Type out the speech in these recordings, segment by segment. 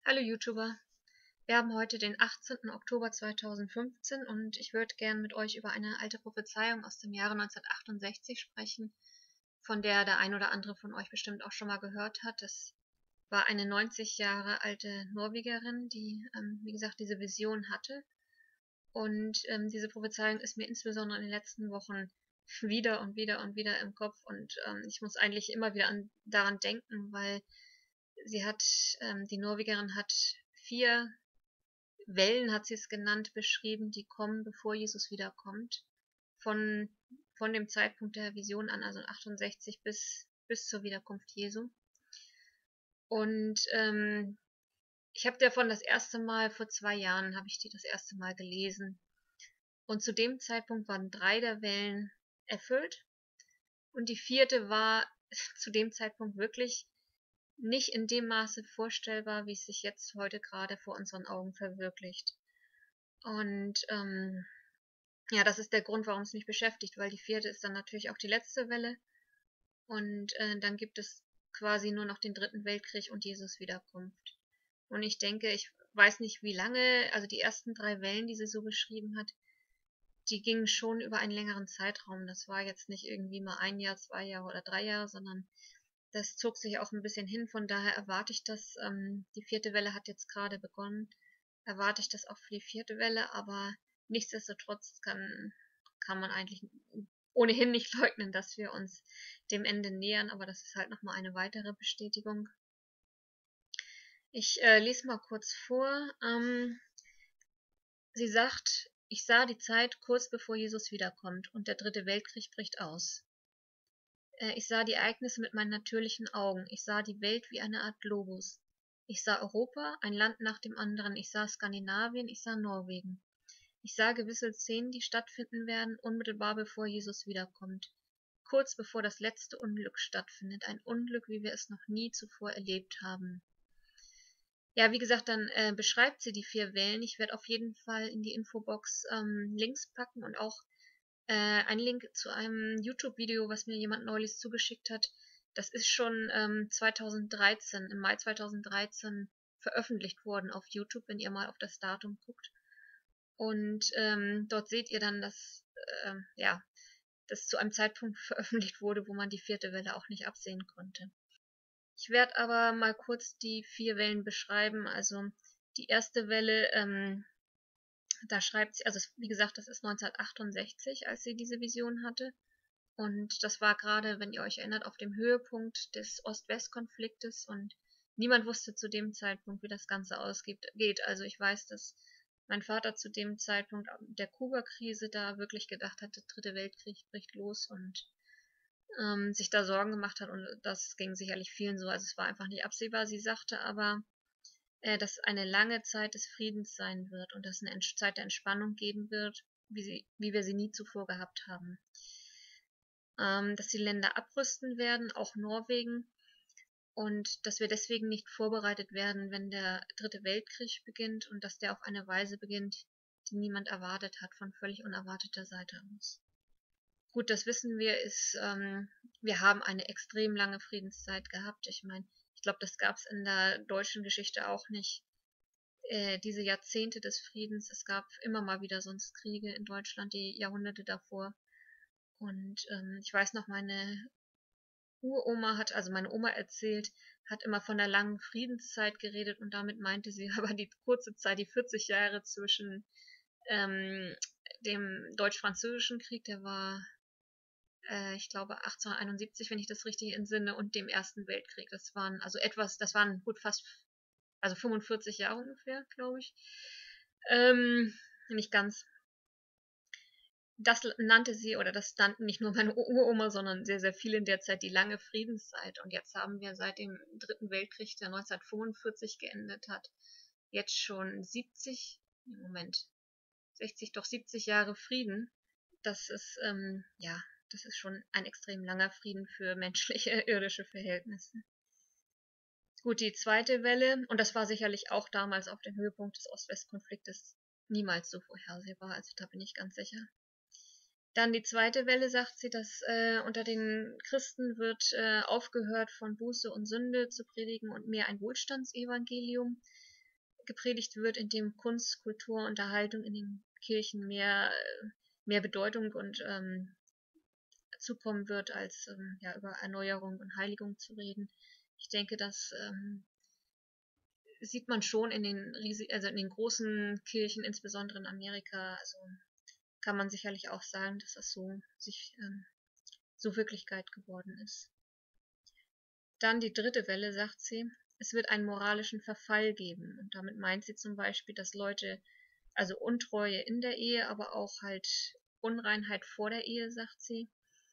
Hallo YouTuber, wir haben heute den 18. Oktober 2015 und ich würde gern mit euch über eine alte Prophezeiung aus dem Jahre 1968 sprechen, von der der ein oder andere von euch bestimmt auch schon mal gehört hat. Es war eine 90 Jahre alte Norwegerin, die, wie gesagt, diese Vision hatte. Und diese Prophezeiung ist mir insbesondere in den letzten Wochen wieder und wieder und wieder im Kopf und ich muss eigentlich immer wieder daran denken, weil die Norwegerin hat 4 Wellen, hat sie es genannt, beschrieben, die kommen, bevor Jesus wiederkommt. Von, von dem Zeitpunkt der Vision an, also 68 bis zur Wiederkunft Jesu. Und ich habe davon das erste Mal, vor 2 Jahren, habe ich die das erste Mal gelesen. Und zu dem Zeitpunkt waren 3 der Wellen erfüllt. Und die 4. war zu dem Zeitpunkt wirklich nicht in dem Maße vorstellbar, wie es sich jetzt heute gerade vor unseren Augen verwirklicht. Und ja, das ist der Grund, warum es mich beschäftigt, weil die 4. ist dann natürlich auch die letzte Welle und dann gibt es quasi nur noch den 3. Weltkrieg und Jesus Wiederkunft. Und ich denke, ich weiß nicht wie lange, also die ersten 3 Wellen, die sie so beschrieben hat, die gingen schon über einen längeren Zeitraum. Das war jetzt nicht irgendwie mal 1 Jahr, 2 Jahre oder 3 Jahre, sondern das zog sich auch ein bisschen hin. Von daher erwarte ich das, die 4. Welle hat jetzt gerade begonnen, erwarte ich das auch für die 4. Welle, aber nichtsdestotrotz kann man eigentlich ohnehin nicht leugnen, dass wir uns dem Ende nähern, aber das ist halt nochmal eine weitere Bestätigung. Ich lese mal kurz vor. Sie sagt, ich sah die Zeit kurz bevor Jesus wiederkommt und der 3. Weltkrieg bricht aus. Ich sah die Ereignisse mit meinen natürlichen Augen. Ich sah die Welt wie eine Art Globus. Ich sah Europa, ein Land nach dem anderen. Ich sah Skandinavien, ich sah Norwegen. Ich sah gewisse Szenen, die stattfinden werden, unmittelbar bevor Jesus wiederkommt. Kurz bevor das letzte Unglück stattfindet. Ein Unglück, wie wir es noch nie zuvor erlebt haben. Ja, wie gesagt, dann beschreibt sie die 4 Wellen. Ich werde auf jeden Fall in die Infobox Links packen und auch einen Link zu einem YouTube-Video, was mir jemand neulich zugeschickt hat. Das ist schon 2013, im Mai 2013 veröffentlicht worden auf YouTube, wenn ihr mal auf das Datum guckt. Und dort seht ihr dann, dass ja, das zu einem Zeitpunkt veröffentlicht wurde, wo man die 4. Welle auch nicht absehen konnte. Ich werde aber mal kurz die 4 Wellen beschreiben. Also die erste Welle, da schreibt sie, also wie gesagt, das ist 1968, als sie diese Vision hatte. Und das war gerade, wenn ihr euch erinnert, auf dem Höhepunkt des Ost-West-Konfliktes und niemand wusste zu dem Zeitpunkt, wie das Ganze ausgeht. Also ich weiß, dass mein Vater zu dem Zeitpunkt der Kuba-Krise da wirklich gedacht hat, der 3. Weltkrieg bricht los und sich da Sorgen gemacht hat und das ging sicherlich vielen so. Also es war einfach nicht absehbar. Sie sagte aber, dass eine lange Zeit des Friedens sein wird und dass es eine Zeit der Entspannung geben wird, wie wir sie nie zuvor gehabt haben. Dass die Länder abrüsten werden, auch Norwegen, und dass wir deswegen nicht vorbereitet werden, wenn der 3. Weltkrieg beginnt und dass der auf eine Weise beginnt, die niemand erwartet hat, von völlig unerwarteter Seite aus. Gut, das wissen wir, wir haben eine extrem lange Friedenszeit gehabt. Ich meine, ich glaube, das gab es in der deutschen Geschichte auch nicht. Diese Jahrzehnte des Friedens, es gab immer mal wieder sonst Kriege in Deutschland, die Jahrhunderte davor. Und ich weiß noch, meine Oma erzählt, hat immer von der langen Friedenszeit geredet und damit meinte sie aber die kurze Zeit, die 40 Jahre zwischen dem Deutsch-Französischen Krieg, der war, ich glaube, 1871, wenn ich das richtig entsinne, und dem Ersten Weltkrieg. Das waren gut fast, also 45 Jahre ungefähr, glaube ich. Nicht ganz. Das nannte sie, oder das nannten nicht nur meine Uroma, sondern sehr, sehr viele in der Zeit die lange Friedenszeit. Und jetzt haben wir seit dem 3. Weltkrieg, der 1945 geendet hat, jetzt schon 70 Jahre Frieden. Das ist, ja, das ist schon ein extrem langer Frieden für menschliche, irdische Verhältnisse. Gut, die 2. Welle, und das war sicherlich auch damals auf dem Höhepunkt des Ost-West-Konfliktes niemals so vorhersehbar, also da bin ich ganz sicher. Dann die 2. Welle, sagt sie, dass unter den Christen wird aufgehört, von Buße und Sünde zu predigen und mehr ein Wohlstandsevangelium. gepredigt wird, in dem Kunst, Kultur, Unterhaltung in den Kirchen mehr Bedeutung und zukommen wird, als ja, über Erneuerung und Heiligung zu reden. Ich denke, das sieht man schon in den also in den großen Kirchen, insbesondere in Amerika. Also kann man sicherlich auch sagen, dass das so Wirklichkeit geworden ist. Dann die dritte Welle, sagt sie, es wird einen moralischen Verfall geben. Und damit meint sie zum Beispiel, dass Leute, also Untreue in der Ehe, aber auch halt Unreinheit vor der Ehe, sagt sie,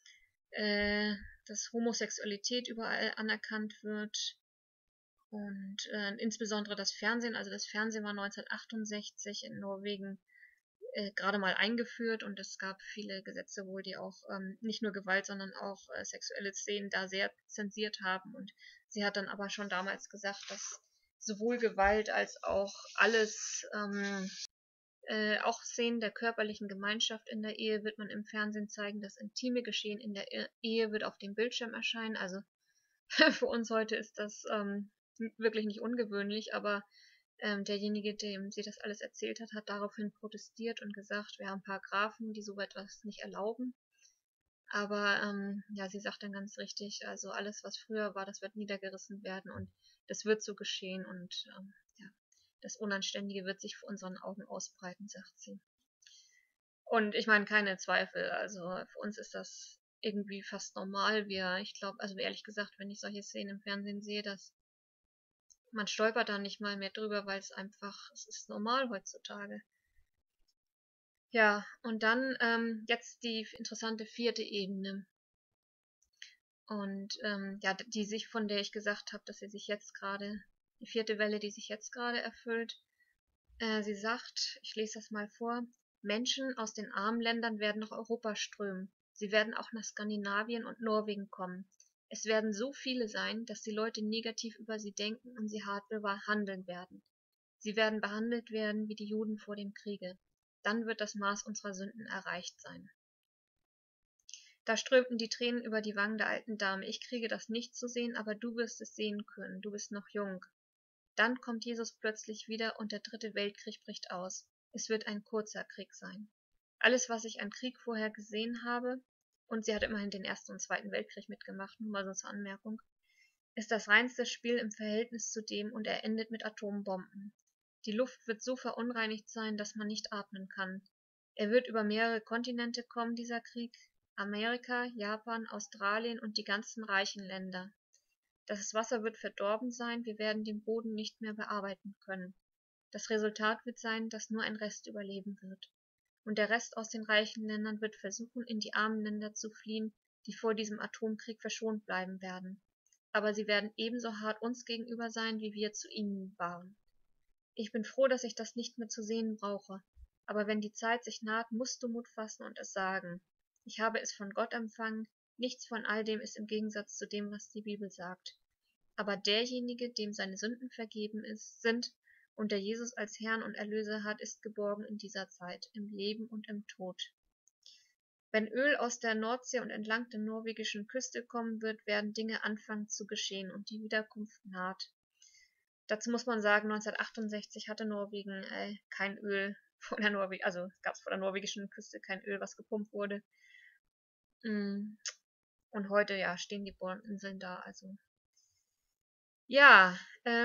dass Homosexualität überall anerkannt wird und insbesondere das Fernsehen, also das Fernsehen war 1968 in Norwegen gerade mal eingeführt und es gab viele Gesetze wohl, die auch nicht nur Gewalt, sondern auch sexuelle Szenen da sehr zensiert haben. Und sie hat dann aber schon damals gesagt, dass sowohl Gewalt als auch alles, auch Szenen der körperlichen Gemeinschaft in der Ehe wird man im Fernsehen zeigen. Das intime Geschehen in der Ehe wird auf dem Bildschirm erscheinen. Also für uns heute ist das wirklich nicht ungewöhnlich, aber derjenige, dem sie das alles erzählt hat, hat daraufhin protestiert und gesagt, wir haben Paragraphen, die so etwas nicht erlauben. Aber ja, sie sagt dann ganz richtig, also alles, was früher war, das wird niedergerissen werden und das wird so geschehen und ja, das Unanständige wird sich vor unseren Augen ausbreiten, sagt sie. Und ich meine, keine Zweifel, also für uns ist das irgendwie fast normal. Ich glaube, also ehrlich gesagt, wenn ich solche Szenen im Fernsehen sehe, man stolpert da nicht mal mehr drüber, weil es ist normal heutzutage. Ja, und dann jetzt die interessante vierte Ebene. Und ja, von der ich gesagt habe, dass sie sich jetzt gerade, die vierte Welle, die sich jetzt gerade erfüllt. Sie sagt, ich lese das mal vor, Menschen aus den armen Ländern werden nach Europa strömen. Sie werden auch nach Skandinavien und Norwegen kommen. Es werden so viele sein, dass die Leute negativ über sie denken und sie hart behandeln werden. Sie werden behandelt werden wie die Juden vor dem Kriege. Dann wird das Maß unserer Sünden erreicht sein. Da strömten die Tränen über die Wangen der alten Dame. Ich kriege das nicht zu sehen, aber du wirst es sehen können. Du bist noch jung. Dann kommt Jesus plötzlich wieder und der dritte Weltkrieg bricht aus. Es wird ein kurzer Krieg sein. Alles, was ich an Krieg vorher gesehen habe, und sie hat immerhin den Ersten und Zweiten Weltkrieg mitgemacht, nur mal so zur Anmerkung, ist das reinste Spiel im Verhältnis zu dem und er endet mit Atombomben. Die Luft wird so verunreinigt sein, dass man nicht atmen kann. Er wird über mehrere Kontinente kommen, dieser Krieg. Amerika, Japan, Australien und die ganzen reichen Länder. Das Wasser wird verdorben sein, wir werden den Boden nicht mehr bearbeiten können. Das Resultat wird sein, dass nur ein Rest überleben wird. Und der Rest aus den reichen Ländern wird versuchen, in die armen Länder zu fliehen, die vor diesem Atomkrieg verschont bleiben werden. Aber sie werden ebenso hart uns gegenüber sein, wie wir zu ihnen waren. Ich bin froh, dass ich das nicht mehr zu sehen brauche. Aber wenn die Zeit sich naht, musst du Mut fassen und es sagen. Ich habe es von Gott empfangen, nichts von all dem ist im Gegensatz zu dem, was die Bibel sagt. Aber derjenige, dem seine Sünden vergeben sind und der Jesus als Herrn und Erlöser hat, ist geborgen in dieser Zeit, im Leben und im Tod. Wenn Öl aus der Nordsee und entlang der norwegischen Küste kommen wird, werden Dinge anfangen zu geschehen und die Wiederkunft naht. Dazu muss man sagen, 1968 hatte Norwegen kein Öl von der also gab es vor der norwegischen Küste kein Öl, was gepumpt wurde. Und heute, ja, stehen die Bohrinseln da, also. Ja,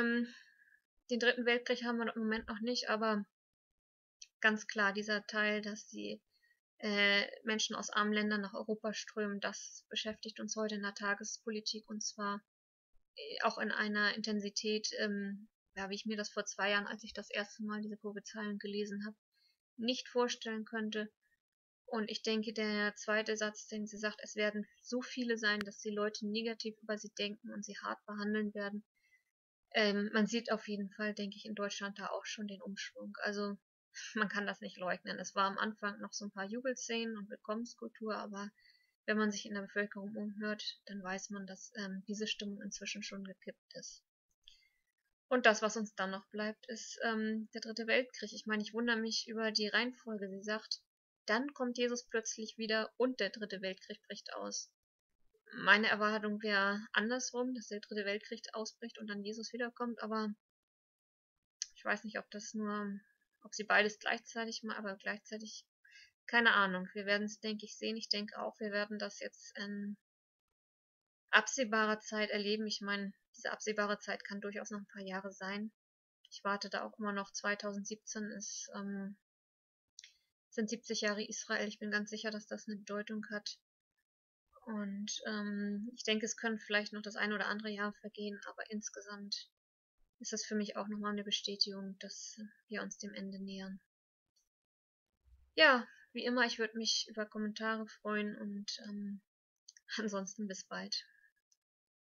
den dritten Weltkrieg haben wir im Moment noch nicht, aber ganz klar, dieser Teil, dass die Menschen aus armen Ländern nach Europa strömen, das beschäftigt uns heute in der Tagespolitik und zwar auch in einer Intensität, ja, wie ich mir das vor 2 Jahren, als ich das erste Mal diese Covid-Zahlen gelesen habe, nicht vorstellen könnte. Und ich denke, der zweite Satz, den sie sagt, es werden so viele sein, dass die Leute negativ über sie denken und sie hart behandeln werden. Man sieht auf jeden Fall, denke ich, in Deutschland da auch schon den Umschwung. Also man kann das nicht leugnen. Es war am Anfang noch so ein paar Jubelszenen und Willkommenskultur, aber wenn man sich in der Bevölkerung umhört, dann weiß man, dass diese Stimmung inzwischen schon gekippt ist. Und das, was uns dann noch bleibt, ist der dritte Weltkrieg. Ich meine, ich wundere mich über die Reihenfolge. Sie sagt, dann kommt Jesus plötzlich wieder und der dritte Weltkrieg bricht aus. Meine Erwartung wäre andersrum, dass der dritte Weltkrieg ausbricht und dann Jesus wiederkommt, aber Ich weiß nicht, ob sie beides gleichzeitig mal, aber gleichzeitig, keine Ahnung. Wir werden es, denke ich, sehen. Ich denke auch, wir werden das jetzt in absehbarer Zeit erleben. Ich meine, diese absehbare Zeit kann durchaus noch ein paar Jahre sein. Ich warte da auch immer noch. 2017 sind 70 Jahre Israel. Ich bin ganz sicher, dass das eine Bedeutung hat. Und ich denke, es können vielleicht noch das ein oder andere Jahr vergehen, aber insgesamt ist das für mich auch nochmal eine Bestätigung, dass wir uns dem Ende nähern. Ja, wie immer, ich würde mich über Kommentare freuen und ansonsten bis bald.